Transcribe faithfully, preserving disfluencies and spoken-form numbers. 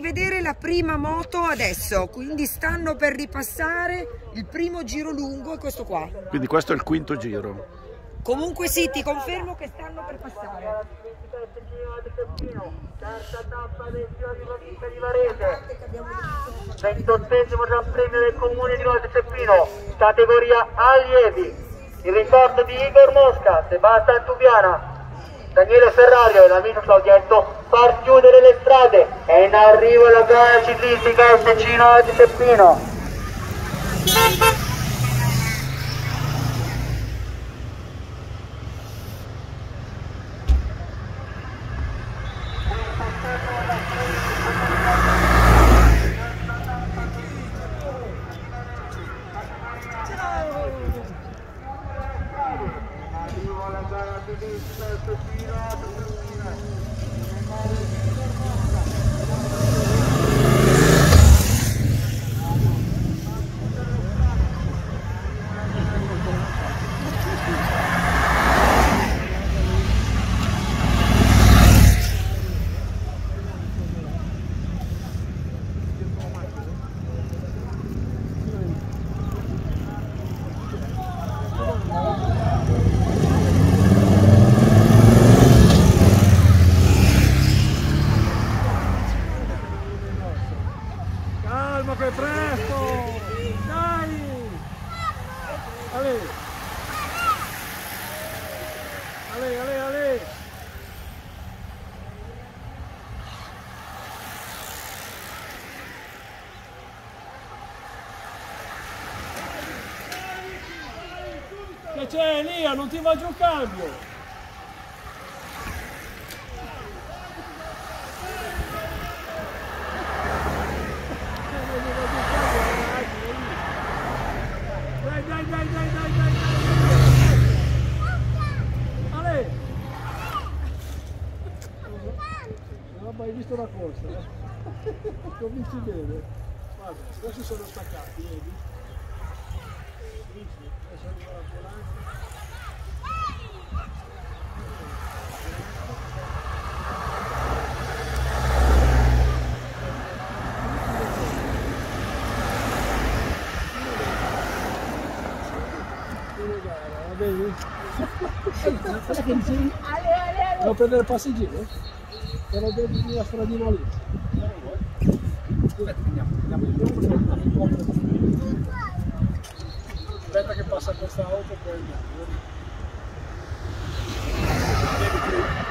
vedere la prima moto adesso, quindi stanno per ripassare il primo giro lungo e questo qua. Quindi questo è il quinto giro. Comunque sì, ti confermo che stanno per passare. Terza tappa del Giro di Provincia di Varese, ventottesimo Gran Premio del Comune di Noce Ceppino, categoria allievi. Il ricordo di Igor Mosca, Sebastian Tubiana, Daniele Ferrario e l'amico Claudietto far chiudere le strade. È in arrivo la gara ciclistica S C Noce Ceppino. Calma che è presto! Dai! Ale! Ale, ale, ale! Che c'è Elia? Non ti va giù il cambio! Dai, dai, dai, dai, dai, dai, dai! Ale! Non ho mai visto la corsa, eh? Cominci bene. Guarda, questi sono staccati, vedi? Adesso arriva l'ambulanza. Va bene? Cosa che dicevi? Devo prendere il passeggero? Però devi la stradina lì. Aspetta che passa questa auto e poi andiamo.